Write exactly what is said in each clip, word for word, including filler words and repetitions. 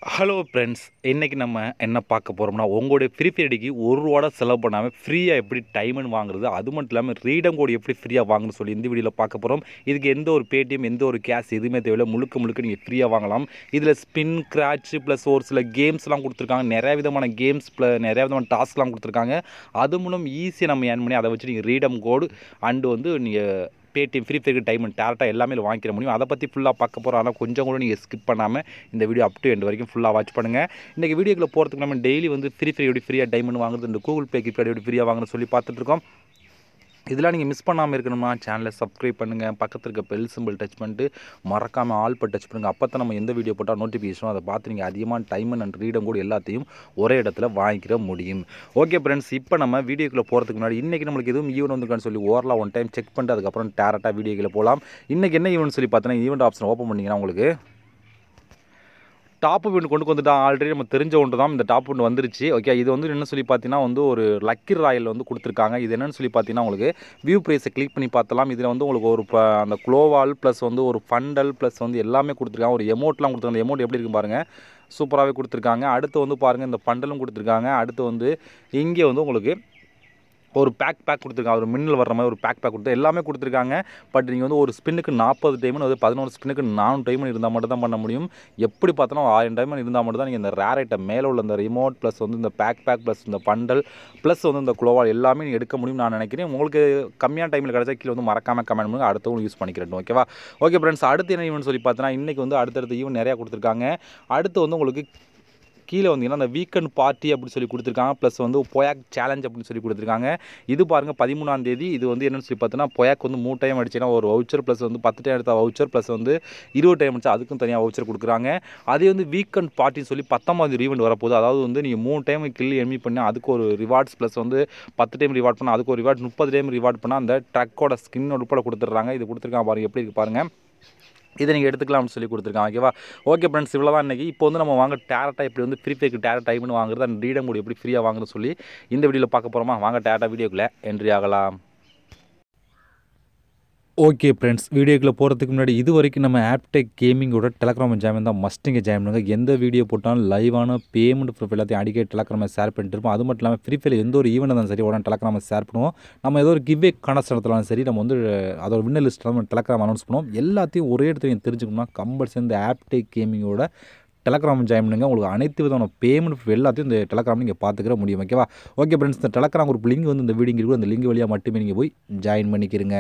Hello friends, இன்றைக்கி நம்ம என்ன பார்க்க போகிறோம்னா, உங்களுடைய ஃப்ரீ ஃபயர்டிக்கு ஒரு ரூபா செலவு பண்ணாமல் ஃப்ரீயாக எப்படி டைமண்ட் வாங்குறது, அது மட்டும் இல்லாமல் ரீடம் கோடு எப்படி ஃப்ரீயாக வாங்குன்னு சொல்லி இந்த வீடியோவில் பார்க்க போகிறோம். இதுக்கு எந்த ஒரு பேடிஎம் எந்த ஒரு கேஷ் எதுவுமே தேவையில்லை, முழுக்க முழுக்க நீங்கள் ஃப்ரீயாக வாங்கலாம். இதில் ஸ்பின் கிராட்ச் ப்ளஸ் ஒரு சில கேம்ஸ்லாம் கொடுத்துருக்காங்க, நிறைய விதமான கேம்ஸ் ப்ளஸ் நிறைய விதமான டாஸ்க்லாம் கொடுத்துருக்காங்க. அது மூலம் ஈஸியாக நம்ம ஏர்ன் பண்ணி அதை வச்சு நீங்கள் ரீடம் கோடு அண்டு வந்து நீங்கள் பேடிஎம் ஃப்ரீ ஃபயருக்கு டைமண்ட் டேரெக்டாக எல்லாமே வாங்கிக்கிற முடியும். அதை பற்றி ஃபுல்லாக பார்க்க போகிறோம். ஆனால் கொஞ்சம் கூட நீங்கள் ஸ்கிப் பண்ணாமல் இந்த வீடியோ அப் டு எண்ட் வரைக்கும் ஃபுல்லாக வாட்ச் பண்ணுங்கள். இன்றைக்கி வீடியோக்குள்ள போகிறதுக்கு நம்ம டெய்லி வந்து ஃப்ரீ ஃபயர் எப்படி ஃப்ரீயாக டைமண்ட் வாங்குறது, இந்த கூகுள் பே கிஃப்ட் கார்டு எப்படி ஃப்ரீயாக வாங்குன்னு சொல்லி பார்த்துட்ருக்கோம். இதெல்லாம் நீங்கள் மிஸ் பண்ணாமல் இருக்கணும்னா சேனலை சப்ஸ்கிரைப் பண்ணுங்கள், பக்கத்தில் இருக்க பெல் சிம்பிள் டச் பண்ணிட்டு மறக்காமல் ஆல் பட் டச் பண்ணுங்கள். அப்போ தான் நம்ம எந்த வீடியோ போட்டால் நோட்டிஃபிகேஷனும் அதை பார்த்து நீங்கள் அதிகமான டைமண்ட் அண்ட் ரீடம் கூட எல்லாத்தையும் ஒரே இடத்துல வாங்கிக்கிற முடியும். ஓகே ஃப்ரெண்ட்ஸ், இப்போ நம்ம வீடியோக்குள்ளே போகிறதுக்கு முன்னாடி இன்றைக்கி நம்மளுக்கு எதுவும் ஈவெண்ட் வந்துருக்கான்னு சொல்லி ஓரலாக ஒன் டைம் செக் பண்ணிட்டு அதுக்கப்புறம் டேரெக்டாக வீடியோக்குள்ளே போகலாம். இன்றைக்கி என்ன ஈவெண்ட் சொல்லி பார்த்தீங்கன்னா, ஈவெண்ட் ஆப்ஷன் ஓப்பன் பண்ணிங்கன்னா உங்களுக்கு டாப் அப் கொண்டு வந்துட்டான். ஆல்ரெடி நம்ம தெரிஞ்ச ஒன்று தான், இந்த டாப் ஒன்று வந்துருச்சு. ஓகே, இது வந்து என்ன சொல்லி பார்த்தீங்கன்னா வந்து ஒரு லக்கி ராயல் வந்து கொடுத்துருக்காங்க. இது என்னென்னு சொல்லி பார்த்தீங்கன்னா உங்களுக்கு வியூ ப்ரைஸை கிளிக் பண்ணி பார்த்தலாம். இதில் வந்து உங்களுக்கு ஒரு அந்த க்ளோவால் ப்ளஸ் வந்து ஒரு ஃபண்டல் ப்ளஸ் வந்து எல்லாமே கொடுத்துருக்காங்க. ஒரு எமௌண்ட்லாம் கொடுத்துருக்காங்க. அந்த எமௌண்ட் எப்படி இருக்குது பாருங்கள், சூப்பராகவே கொடுத்துருக்காங்க. அடுத்து வந்து பாருங்கள் இந்த ஃபண்டலும் கொடுத்துருக்காங்க. அடுத்து வந்து இங்கே வந்து உங்களுக்கு ஒரு பேக் பேக் கொடுத்துருக்காங்க, ஒரு மின்னல் வர்ற மாதிரி ஒரு பேக் பேக் கொடுத்து எல்லாமே கொடுத்துருக்காங்க. பட் நீங்கள் வந்து ஒரு ஸ்பின்னுக்கு நாற்பது டைமண்ட் வந்து பதினொன்று ஸ்பின்னுக்கு நானூறு டைமண்ட் இருந்தால் மட்டும் தான் பண்ண முடியும். எப்படி பார்த்தோன்னா ஆயிரம் டைமண்ட் இருந்தால் மட்டும் தான் நீங்கள் இந்த ரேர் ஐட்டம் மேலே உள்ள இந்த ரிமோட் ப்ளஸ் வந்து இந்த பேக் பேக் ப்ளஸ் இந்த பண்டல் ப்ளஸ் வந்து இந்த குளோவால் எல்லாமே நீங்கள் எடுக்க முடியும் நான் நினைக்கிறேன். உங்களுக்கு கம்மியான டைமில் கிடச்சா கீழே வந்து மறக்காமல் கமெண்ட் பண்ணுங்கள், அடுத்தவங்க யூஸ் பண்ணிக்கிறேன். ஓகேவா? ஓகே ஃப்ரெண்ட்ஸ், அடுத்து என்ன ஈவெண்ட் சொல்லி பார்த்தீங்கன்னா இன்றைக்கி வந்து அடுத்தடுத்த ஈவெண்ட் நிறையா கொடுத்துருக்காங்க. அடுத்து வந்து உங்களுக்கு கீழே வந்தீங்கன்னா அந்த வீக்கெண்ட் பார்ட்டி அப்படி சொல்லி கொடுத்துருக்காங்க. ப்ளஸ் வந்து பொயாக் சேலஞ்ச் அப்படின்னு சொல்லி கொடுத்துருக்காங்க. இது பாருங்கள் பதிமூணாம் தேதி. இது வந்து என்னென்னு சொல்லி பார்த்தீங்கன்னா பொயாக் வந்து மூணு டைம் அடிச்சுன்னா ஒரு வவுச்சர் ப்ளஸ் வந்து பத்து டைம் எடுத்த வவுச்சர் ப்ளஸ் வந்து இருபது டைம் அடிச்சா அதுக்கும் தனியாக வவுச்சர் கொடுக்குறாங்க. அதே வந்து வீக்கெண்ட் பார்ட்டின்னு சொல்லி பத்தொம்பது ஈவெண்ட் வரப்போகுது. அதாவது வந்து நீங்கள் மூணு டைம் கில் என்மி பண்ணால் அதுக்கு ஒரு ரிவார்ட்ஸ் ப்ளஸ் வந்து பத்து டைம் ரிவார்ட் பண்ணால் அதுக்கு ஒரு ரிவார்ட் முப்பது டைம் ரிவார்ட் பண்ணால் அந்த ட்ரக்கோட ஸ்கின் உட்பட கொடுத்துட்றாங்க. இது கொடுத்துருக்காங்க பாருங்கள், எப்படி இருக்குது பாருங்கள். இதை நீங்கள் எடுத்துக்கலாம்னு சொல்லி கொடுத்துருக்காங்க. ஓகேவா? ஓகே ஃப்ரெண்ட்ஸ், இவ்வளோ தான் இன்றைக்கி. இப்போ வந்து நம்ம வாங்க டேரக்டாக எப்படி வந்து ஃப்ரீ ஃபயருக்கு டேரக்ட் டைம்னு வாங்குறது அண்ட் ரீடம் கோட் எப்படி ஃப்ரீயாக வாங்குறது சொல்லி இந்த வீடியோவில் பார்க்க போகிறோமா? வாங்க டேரக்டாக வீடியோக்குள்ளே என்ட்ரி ஆகலாம். ஓகே ஃப்ரெண்ட்ஸ், வீடியோக்குள்ளே போகிறதுக்கு முன்னாடி இது வரைக்கும் நம்ம ஆப்டெக் கேமிங்கோட டெலகிராம் ஜாயின் தான் மஸ்ட்டுங்க ஜாயின் பண்ணுங்கள். எந்த வீடியோ போட்டாலும் லைவான பேமெண்ட் ப்ரூஃப் எல்லாத்தையும் அடிக்கடி டெலகிராமை ஷேர் பண்ணிட்டு இருப்போம். அது மட்டும் இல்லாமல் ஃப்ரீ ஃபயர் எந்த ஒரு ஈவெண்ட் இருந்தாலும் சரி உடனே டெலகிராமை ஷேர் பண்ணுவோம். நம்ம ஏதோ ஒரு கிவ்வே கனெக்ட் நடத்தலாம் சரி, நம்ம வந்து அதோட வின்னர் லிஸ்ட்டில் நம்ம டெலகிராம் அனௌன்ஸ் பண்ணுவோம். எல்லாத்தையும் ஒரே இடத்துல நீங்கள் தெரிஞ்சுக்கணும்னா கம்பல்சரி இந்த ஆப்டெக் கேமிங்கோட டெலகிராம் ஜாயின் பண்ணுங்கள். உங்களுக்கு அனைத்து விதமான பேமெண்ட் எல்லாத்தையும் இந்த டெலகிராம் நீங்கள் பார்த்துக்கிற முடியும். ஓகேவா? ஓகே ஃப்ரெண்ட்ஸ், இந்த டெலகிராம் குரூப் லிங்க் வந்து இந்த வீடியோ இருக்கும். அந்த லிங்க் வழியாக மட்டுமே நீங்கள் போய் ஜாயின் பண்ணிக்கிறீங்க.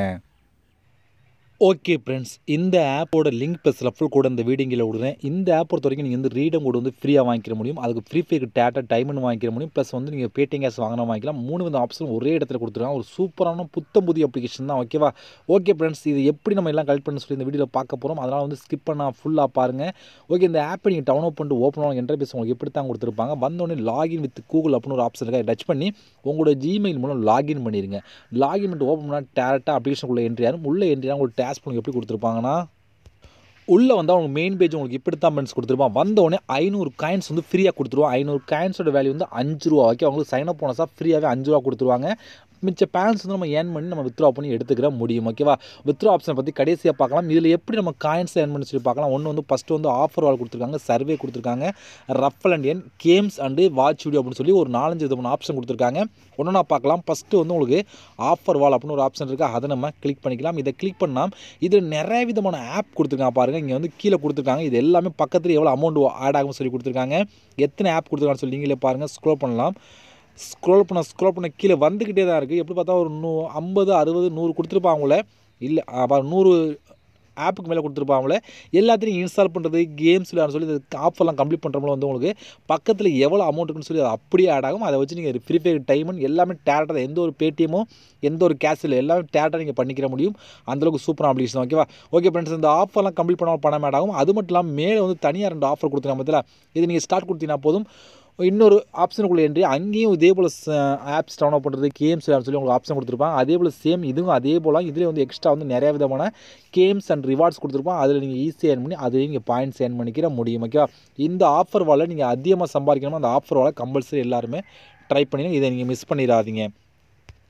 ஓகே ஃப்ரெண்ட்ஸ், இந்த ஆப்போட லிங்க் ப்ளஸ் ரெஃபரல் கூட இந்த வீடியோவில் விடுறேன். இந்த ஆப் பொறுத்த வரைக்கும் நீங்கள் வந்து ரீடம் கோட் வந்து ஃப்ரீயாக வாங்கிக்கிற முடியும். அதுக்கு ஃப்ரீ ஃபயருக்கு டேட்டா டைமண்ட் வாங்கிக்கிற முடியும். ப்ளஸ் வந்து நீங்கள் பேடிஎம் கேஷ் வாங்கினா வாங்கிக்கலாம். மூணு வித ஆப்ஷன் ஒரே இடத்துல கொடுத்துருக்காங்க. ஒரு சூப்பரான புத்தம் புதிய அப்ளிகேஷன் தான். ஓகேவா? ஓகே ஃப்ரெண்ட்ஸ், இது எப்படி நம்ம எல்லாம் கலெக்ட் பண்ண சொல்லி இந்த வீடியோவில் பார்க்க போகிறோம். அதனால் வந்து ஸ்கிப் பண்ணால் ஃபுல்லாக பாருங்கள். ஓகே, இந்த ஆப்பை நீங்கள் டவுன்லோட் பண்ணிட்டு ஓப்பன் ஆன இன்டர்ஃபேஸ் உங்களுக்கு எப்படி தான் கொடுத்துருப்பாங்க. வந்தோடனே லாகின் வித் கூகுள் அப்படின்னு ஒரு ஆப்ஷன் இருக்கா, டச் பண்ணி உங்களோட ஜிமெயில் மூலம் லாகின் பண்ணிடுங்க. லாகின் பண்ணிட்டு ஓப்பன் பண்ணால் டேரெக்டாக அப்ளிகேஷனுக்குள்ளே என்ட்ரி ஆகும். உள்ளே என்ட்ரி ஆகும். உங்களுக்கு டேஸ்க் உங்களுக்கு எப்படி கொடுத்துருப்பாங்க உள்ளே வந்தால் அவங்க மெயின் பேஜ் உங்களுக்கு இப்படி தான் பென்ஸ் கொடுத்துருப்பான். வந்தோடனே ஐநூறு காயின்ஸ் வந்து ஃப்ரீயாக கொடுத்துருவோம். ஐநூறு காயின்ஸோட வேல்யூ வந்து அஞ்சு ரூபா. ஓகே, அவங்களுக்கு சைன் அப் போனஸாக ஃப்ரீயாகவே அஞ்சு ரூபா கொடுத்துருவாங்க. மிச்ச பேலன்ஸ் வந்து நம்ம ஏர்ன் பண்ணி நம்ம வித்ரா பண்ணி எடுத்துக்கிற முடியும். ஓகேவா? வித்ரா ஆப்ஷனை பற்றி கடைசியாக பார்க்கலாம். இதில் எப்படி நம்ம காயின்ஸ் ஏர்ன் பண்ணி சொல்லி பார்க்கலாம். ஒன்று வந்து ஃபஸ்ட்டு வந்து ஆஃபர் வால் கொடுத்துருக்காங்க, சர்வே கொடுத்துருக்காங்க, ரஃபல் அண்ட் என் கேம்ஸ் அண்டு வாட்ச் வீடியோ அப்படின்னு சொல்லி ஒரு நாலஞ்சு விதமான ஆப்ஷன் கொடுத்துருக்காங்க. ஒன்று நான் பார்க்கலாம். ஃபஸ்ட்டு வந்து உங்களுக்கு ஆஃபர் வால் அப்படின்னு ஒரு ஆப்ஷன் இருக்குது, அதை நம்ம கிளிக் பண்ணிக்கலாம். இதை கிளிக் பண்ணால் இதில் நிறைய விதமான ஆப் கொடுத்துருக்காங்க பாருங்கள். இங்கே வந்து கீழே கொடுத்துருக்காங்க. இது எல்லாமே பக்கத்தில் எவ்வளோ அமௌண்ட் ஆட் ஆகும்னு சொல்லி கொடுத்துருக்காங்க. எத்தனை ஆப் கொடுத்துருக்காங்கன்னு சொல்லி நீங்களே பாருங்கள். ஸ்க்ரோல் பண்ணலாம். ஸ்க்ரோல் பண்ண ஸ்க்ரோல் பண்ண கீழே வந்துக்கிட்டே தான் இருக்குது. எப்படி பார்த்தா ஒரு நூ ஐம்பது அறுபது நூறு கொடுத்துருப்பாங்களே, இல்லை நூறு ஆப்புக்கு மேலே கொடுத்துருப்பாங்களே. எல்லாத்தையும் இன்ஸ்டால் பண்ணுறது, கேம்ஸ் விளையாட சொல்லி இந்த ஆஃபர்லாம் கம்ப்ளீட் பண்ணுறவங்கள வந்து உங்களுக்கு பக்கத்தில் எவ்வளோ அமௌண்ட் இருக்குன்னு சொல்லி அது அப்படியே ஆட் ஆகும். அதை வச்சு நீங்கள் ஃப்ரீ ஃபயர் டைமண்ட் எல்லாமே டேரக்டாக எந்த ஒரு பேடிஎம்மோ எந்த ஒரு கேஷ் இல்லை, எல்லாமே டேரக்டாக நீங்கள் பண்ணிக்கிற முடியும். அந்தளவுக்கு சூப்பராக அப்ளிகேஷன். ஓகேவா? ஓகே ஃப்ரெண்ட்ஸ், இந்த ஆஃபர்லாம் கம்ப்ளீட் பண்ணாமல் பணம் ஆட் ஆகும். அது மட்டும் இல்லாமல் மேலே வந்து தனியாக ரெண்டு ஆஃபர் கொடுத்துருக்காங்க பார்த்தீங்களா, இது நீங்கள் ஸ்டார்ட் கொடுத்தீங்கன்னா போதும். இன்னொரு ஆப்ஷனுக்குள்ளே என்ட்ரி அங்கேயும் இதே போல் ஆப்ஸ் டவுன்லோட் பண்ணுறது, கேம்ஸ் சொல்லி உங்களுக்கு ஆப்ஷன் கொடுத்துருப்பாங்க. அதே போல் சேம் இதுவும் அதே போல் இதில் வந்து எக்ஸ்ட்ரா வந்து நிறைய விதமான கேம்ஸ் அண்ட் ரிவார்ட்ஸ் கொடுத்துருப்பாங்க. அதில் நீங்கள் ஈஸியாக ஏர்ன் பண்ணி அதில் நீங்கள் பாயிண்ட்ஸ் ஏர்ன் பண்ணிக்கிற முடியும். ஓகேவா? இந்த ஆஃபர் வாலை நீங்கள் அதிகமாக சம்பாதிக்கணுமா, அந்த ஆஃபர் வாலை கம்பல்சரி எல்லாருமே ட்ரை பண்ணிங்க. இதை நீங்கள் மிஸ் பண்ணிடாதீங்க.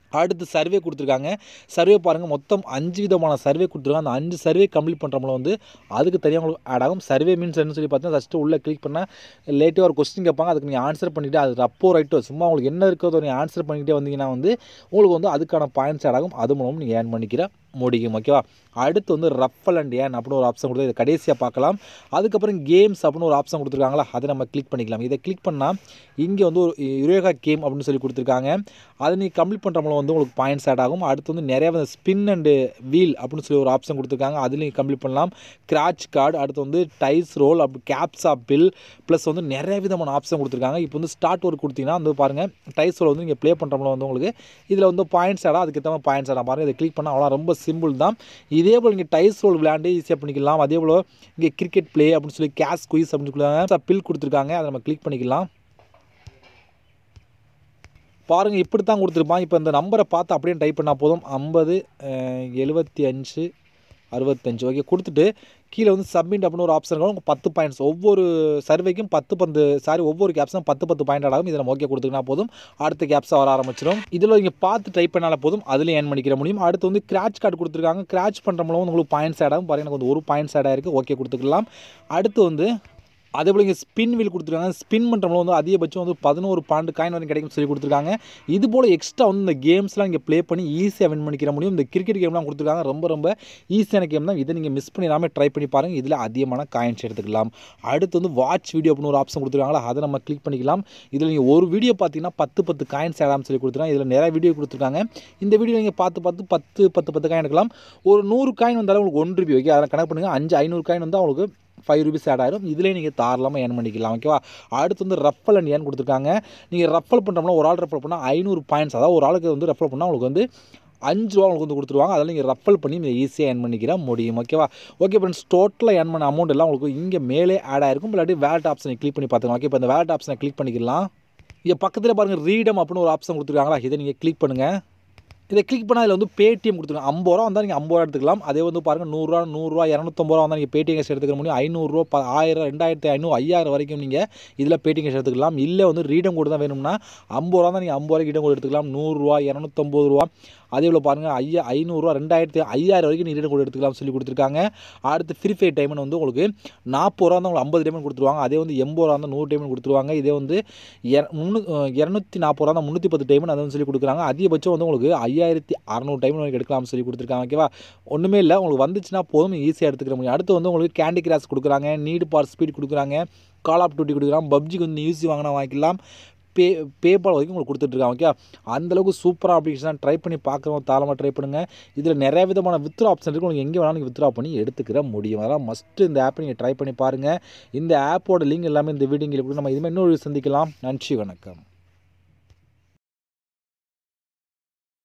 அடுத்து சர்வே கொடுத்துருக்காங்க. சர்வே பாருங்கள், மொத்தம் அஞ்சு விதமான சர்வே கொடுத்துருக்காங்க. அந்த அஞ்சு சர்வே கம்ப்ளீட் பண்ணுறவங்கள வந்து அதுக்கு தனியாக உங்களுக்கு ஆட் ஆகும். சர்வே மீன்ஸ் என்ன சொல்லி பார்த்தீங்கன்னா, ஃபஸ்ட்டு உள்ளே கிளிக் பண்ணால் லேட்டிவாக ஒரு கொஸ்டின் கேட்பாங்க. அதுக்கு நீங்கள் ஆன்சர் பண்ணிவிட்டு அது ரப்போ ரைட்டோ சும்மா உங்களுக்கு என்ன இருக்கிறதோ நீங்கள் ஆன்சர் பண்ணிக்கிட்டே வந்தீங்கன்னா வந்து உங்களுக்கு வந்து அதுக்கான பாயிண்ட்ஸ் ஆட் ஆகும். அது மூலம் நீங்கள் ஏர்ன் பண்ணிக்கிற முடியும். ஓகேவா? அடுத்து வந்து ரஃபல் அண்ட் ஏன் அப்படின்னு ஒரு ஆப்ஷன் கொடுத்து இதை கடைசியாக பார்க்கலாம். அதுக்கப்புறம் கேம்ஸ் அப்படின்னு ஒரு ஆப்ஷன் கொடுத்துருக்காங்களா, அதை நம்ம கிளிக் பண்ணிக்கலாம். இதை கிளிக் பண்ணால் இங்கே வந்து ஒரு யுரேகா கேம் அப்படின்னு சொல்லி கொடுத்துருக்காங்க. அதை நீங்கள் கம்ப்ளீட் பண்ணுறவங்களும் வந்து உங்களுக்கு பாயிண்ட்ஸ் ஆட் ஆகும். அடுத்து வந்து நிறைய வந்து ஸ்பின் அண்டு வீல் அப்படின்னு சொல்லி ஒரு ஆப்ஷன் கொடுத்துருக்காங்க. அதில் நீங்கள் கம்ப்ளீட் பண்ணலாம். கிராச் கார்டு, அடுத்து வந்து டைஸ் ரோல், அப்படி கேப்ஸ் ஆப் பில் ப்ளஸ் வந்து நிறைய விதமான ஆப்ஷன் கொடுத்துருக்காங்க. இப்போ வந்து ஸ்டார்ட் ஒர்க் கொடுத்தீங்கன்னா வந்து பாருங்கள், டைஸ் ரோல் வந்து நீங்கள் ப்ளே பண்ணுறவங்களும் வந்து உங்களுக்கு இதில் வந்து பாயிண்ட்ஸ் ஆடாக அதுக்கு ஏற்ற பாயிண்ட்ஸ் ஆடாக பாருங்கள். இதை கிளிக் பண்ணால் அவ்வளோ ரொம்ப சிம்பிள் தான். இதே போல் இங்கே டைஸ் ரோல் விளையாண்டு ஈஸியாக பண்ணிக்கலாம். அதே போல் இங்கே கிரிக்கெட் ப்ளே அப்படின்னு சொல்லி கேஷ் குயிஸ் அப்படின்னு சொல்லி பில் கொடுத்துருக்காங்க. அதை நம்ம கிளிக் பண்ணிக்கலாம். பாருங்கள், இப்படி தான் கொடுத்துருப்பான். இப்போ இந்த நம்பரை பார்த்து அப்படியே டைப் பண்ணால் போதும். ஐம்பது எழுபத்தி அஞ்சு அறுபத்தஞ்சு ஓகே கொடுத்துட்டு கீழே வந்து சப்மிட் அப்படின்னு ஒரு ஆப்ஷன் இருக்கும். பத்து பாயிண்ட்ஸ் ஒவ்வொரு சர்வேக்கும் பத்து பத்து சாரி ஒவ்வொரு கேப்ஸும் பத்து பத்து பாயிண்ட் ஆகும். இதில் நம்ம ஓகே கொடுத்துக்கினா போதும், அடுத்த கேப்ஸாக வர ஆரம்பிச்சிடும். இதில் நீங்கள் பார்த்து டைப் பண்ணால போதும், அதில் ஏர்ன் பண்ணிக்கிற முடியும். அடுத்து வந்து கிராச் கார்டு கொடுத்துருக்காங்க. கிராச் பண்ணுற மூலம் உங்களுக்கு பாயிண்ட்ஸ் ஆட் ஆகும். பாருங்கள், எனக்கு வந்து ஒரு பாயிண்ட்ஸ் ஆட் ஆகிருக்கு. ஓகே கொடுத்துக்கலாம். அடுத்து வந்து அதே போல் இங்கே ஸ்பின் வீல் கொடுத்துருக்காங்க. ஸ்பின் பண்ணுறவங்களும் வந்து அதிகபட்சம் வந்து பதினோரு பாயிண்ட் காயின் வரைக்கும் கிடைக்கும் சொல்லி கொடுத்துருக்காங்க. இது போல் எக்ஸ்ட்ரா வந்து இந்த கேம்ஸ்லாம் இங்கே ப்ளே பண்ணி ஈஸியாக வின் பண்ணிக்கிற முடியும். இந்த கிரிக்கெட் கேம்லாம் கொடுத்துருக்காங்க. ரொம்ப ரொம்ப ஈஸியான கேம் தான். இதை நீங்கள் மிஸ் பண்ணிடாமல் ட்ரை பண்ணி பாருங்கள். இதில் அதிகமான காயின்ஸ் எடுத்துக்கலாம். அடுத்து வந்து வாட்ச் வீடியோ அப்படின்னு ஒரு ஆப்ஷன் கொடுத்துருக்காங்களா, அதை நம்ம கிளிக் பண்ணிக்கலாம். இதில் நீங்கள் ஒரு வீடியோ பார்த்தீங்கன்னா பத்து பத்து காயின்ஸ் ஆடாமல் சொல்லி கொடுத்துருக்காங்க. இதில் நிறைய வீடியோ கொடுத்துருக்காங்க. இந்த வீடியோ நீங்கள் பார்த்து பார்த்து பத்து பத்து பத்து காயின் எடுக்கலாம். ஒரு நூறு காயின் வந்தாலும் உங்களுக்கு ஒன் ருபி. ஓகே, அதை கணக்கு பண்ணுங்கள். அஞ்சு ஐநூறு காயின் வந்து உங்களுக்கு ஃபைவ் ருபீஸ் ஆட் ஆயிரும். இதிலே நீங்கள் தாராளமாக ஏர்ன் பண்ணிக்கலாம். ஓகேவா? அடுத்து வந்து ரஃபல் அண்ட் ஏர்ன் கொடுத்துருக்காங்க. நீங்கள் ரஃபல் பண்ணுறோம்னா ஒரு ஆள் ரஃபல் பண்ணால் ஐநூறு பாயிண்ட்ஸ், அதாவது ஒரு ஆளுக்கு வந்து ரஃபல் பண்ணால் உங்களுக்கு வந்து அஞ்சு ரூபா உங்களுக்கு வந்து கொடுத்துருவாங்க. அதில் நீங்கள் ரஃபல் பண்ணி நீங்கள் ஈஸியாக ஏர்ன் பண்ணிக்கிற முடியும். ஓகேவா? ஓகே ஃப்ரெண்ட்ஸ், டோட்டலாக ஏர்ன் பண்ண அமௌண்ட் எல்லாம் உங்களுக்கு இங்கே மேலே ஆட் ஆயிருக்கும். இல்லாட்டி வேலட் ஆப்ஷனை கிளிக் பண்ணி பார்த்துக்கலாம். ஓகே, இப்போ இந்த வேலட் ஆப்ஷனை கிளிக் பண்ணிக்கலாம். இங்கே பக்கத்தில் பாருங்கள், ரீடம் அப்படின்னு ஒரு ஆப்ஷன் கொடுத்துருக்காங்களா, இதை நீங்கள் கிளிக் பண்ணுங்கள். இதை கிளிக் பண்ணால் அதில் வந்து பேடிஎம் கொடுத்துருக்காங்க. ஐம்பது ரூபா வந்தால் நீங்கள் ஐம்பது ரூபா எடுத்துக்கலாம். அதே வந்து பாருங்கள், நூறுரூவா நூறுரூவா இரநூத்தம்பது ரூபா வந்தால் நீங்கள் பேடிஎம் கேஷ் எடுத்துக்க முடியும். ஐநூறுரூவா ப ஆயிரம் ரெண்டாயிரத்தி ஐநூறு ஐயாயிரம் வரைக்கும் நீங்கள் இதில் பேடிஎம் கேஷ் எடுத்துக்கலாம். இல்லை வந்து ரீடம் கோடு தான் வேணும்னா ஐம்பது ரூபா தான் நீங்கள் ஐம்பது ரூபாய்க்கு ரீடம் கோடு எடுத்துக்கலாம். நூறுரூவா இரநூத்தம்பது ரூபா அதே போல் பாருங்கள், ஐயா ஐநூறுரூவா ரெண்டாயிரத்தி ஐயாயிரம் வரைக்கும் நீங்கள் ரீடம் கோடு எடுத்துக்கலாம் சொல்லி கொடுத்துருக்காங்க. அடுத்து ஃப்ரீஃபயர் டைமண்ட் வந்து உங்களுக்கு நாற்பது ரூபா தான் உங்களுக்கு ஐம்பது டைமண்ட் கொடுத்துருவாங்க. அதே வந்து எண்பது ரூபா தான் நூறு டைமண்ட் கொடுத்துருவாங்க. இதே வந்து முந்நூ இரநூத்தி நாற்பது ரூபா தான் முந்நூற்றி பத்து டைமண்ட் அதை சொல்லி கொடுக்குறாங்க. அதிகபட்சம் வந்து உங்களுக்கு ஐயாயிரத்தி அறநூறு டைமண்ட் வரைக்கும் எடுக்கலாம்னு சொல்லி கொடுத்துருக்காங்க. ஓகேவா? ஒன்றுமே இல்லை, உங்களுக்கு வந்துச்சுன்னா போதும், ஈஸியாக எடுத்துக்கிற முடியும். அடுத்து வந்து உங்களுக்கு கேண்டி கிராஷ் கொடுக்குறாங்க, நீடு ஃபார் ஸ்பீட் கொடுக்குறாங்க, கால் ஆஃப் டியூட்டி கொடுக்குறாங்க, பப்ஜிக்கு வந்து யூசி வாங்கினா வாங்கிக்கலாம், பே பேபால் வரைக்கும் உங்களுக்கு கொடுத்துட்ருக்காங்க. ஓகே, அந்தளவுக்கு சூப்பராக அப்ளிகேஷன் ட்ரை பண்ணி பார்க்குறவங்க தாராளமாக ட்ரை பண்ணுங்கள். இதில் நிறைய விதமான வித்ரா ஆப்ஷன் இருக்குது. உங்களுக்கு எங்கே வேணாலும் நீங்கள் வித்ரா பண்ணி எடுத்துக்கிற முடியும். அதெல்லாம் மஸ்ட்டு இந்த ஆப்பை நீங்கள் ட்ரை பண்ணி பாருங்கள். இந்த ஆப்போட லிங்க் எல்லாமே இந்த வீடியோவில் கூட நம்ம இதுமாதிரி இன்னொரு சந்திக்கலாம். நன்றி, வணக்கம்.